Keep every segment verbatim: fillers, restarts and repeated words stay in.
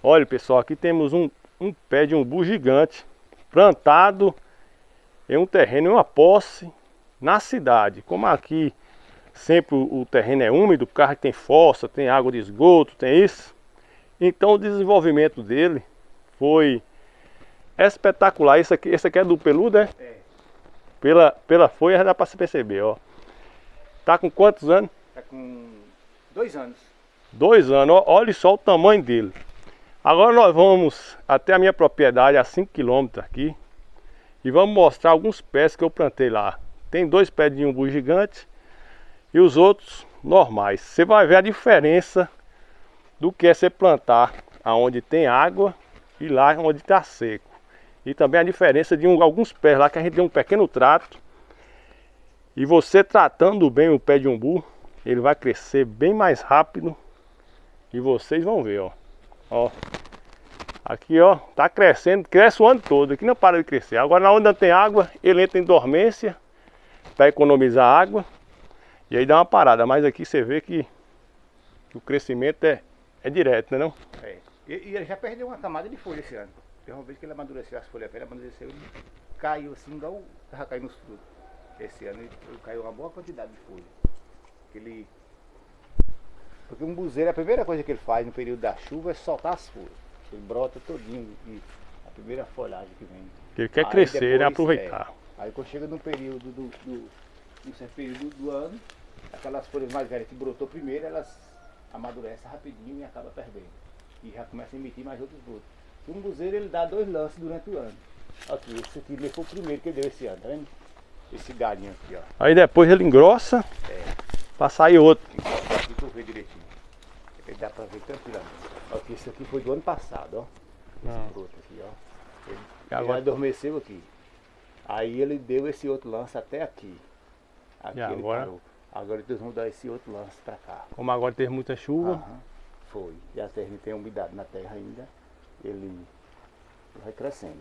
Olha, pessoal, aqui temos um, um pé de umbu gigante plantado em um terreno, em uma posse na cidade. Como aqui sempre o, o terreno é úmido, por causa que tem fossa, tem água de esgoto, tem isso. Então o desenvolvimento dele foi espetacular. Esse aqui, esse aqui é do peludo, é? É. Pela, pela folha já dá para se perceber, ó. Tá com quantos anos? Tá com dois anos. Dois anos, ó, olha só o tamanho dele. Agora nós vamos até a minha propriedade, a cinco quilômetros aqui, e vamos mostrar alguns pés que eu plantei lá. Tem dois pés de umbu gigante e os outros normais. Você vai ver a diferença do que é você plantar aonde tem água e lá onde está seco. E também a diferença de um, alguns pés lá que a gente deu um pequeno trato. E você tratando bem o pé de umbu, ele vai crescer bem mais rápido. E vocês vão ver, ó. Ó. Aqui, ó, tá crescendo, cresce o ano todo, aqui não para de crescer. Agora, na onde não tem água, ele entra em dormência para economizar água. E aí dá uma parada, mas aqui você vê que o crescimento é, é direto, né não? É. E, e ele já perdeu uma camada de folha esse ano. Tem uma vez que ele amadureceu, as folhas velhas amadureceu, ele caiu assim, igual tava caindo nos frutos. Esse ano ele, ele caiu uma boa quantidade de folha. Ele... Porque um buzeiro, a primeira coisa que ele faz no período da chuva é soltar as folhas. Ele brota todinho e a primeira folhagem que vem. Ele quer Aí crescer, depois, né? Aproveitar. É, aí quando chega no período do, do, no certo período do ano, aquelas folhas mais velhas que brotou primeiro, elas amadurecem rapidinho e acabam perdendo. E já começa a emitir mais outros brotos. E um buzeiro ele dá dois lances durante o ano. Aqui, esse aqui ele foi o primeiro que ele deu esse ano, tá vendo? Esse galhinho aqui, ó. Aí depois ele engrossa É. para sair outro. Encosta aqui pra eu ver direitinho. Ele dá pra ver tranquilamente. Aqui, esse aqui foi do ano passado, ó. Esse Ah. broto aqui, ó. Ele, E agora- ele adormeceu aqui. Aí ele deu esse outro lance até aqui. Aqui E ele agora? parou. Agora eles vão dar esse outro lance pra cá. Como agora teve muita chuva, Aham, foi. E a terra tem umidade na terra ainda. Ele vai crescendo.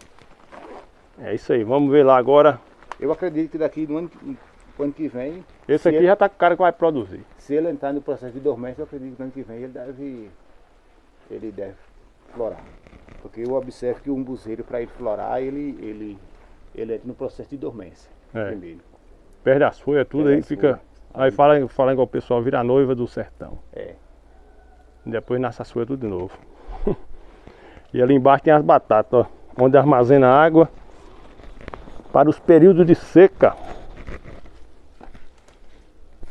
é isso aí. Vamos ver lá agora. Eu acredito que daqui no ano, no ano que vem, Esse se aqui ele, já tá com o cara que vai produzir. se ele entrar no processo de dormência, eu acredito que no ano que vem ele deve, ele deve florar. Porque eu observo que o umbuzeiro, para ele florar, ele, ele, ele entra no processo de dormência É. primeiro. Perde as folhas, tudo Perde aí as fica. folhas. Aí fala, fala igual o pessoal, vira a noiva do sertão. É. Depois nasce as folhas tudo de novo. E ali embaixo tem as batatas, ó, onde armazena água para os períodos de seca.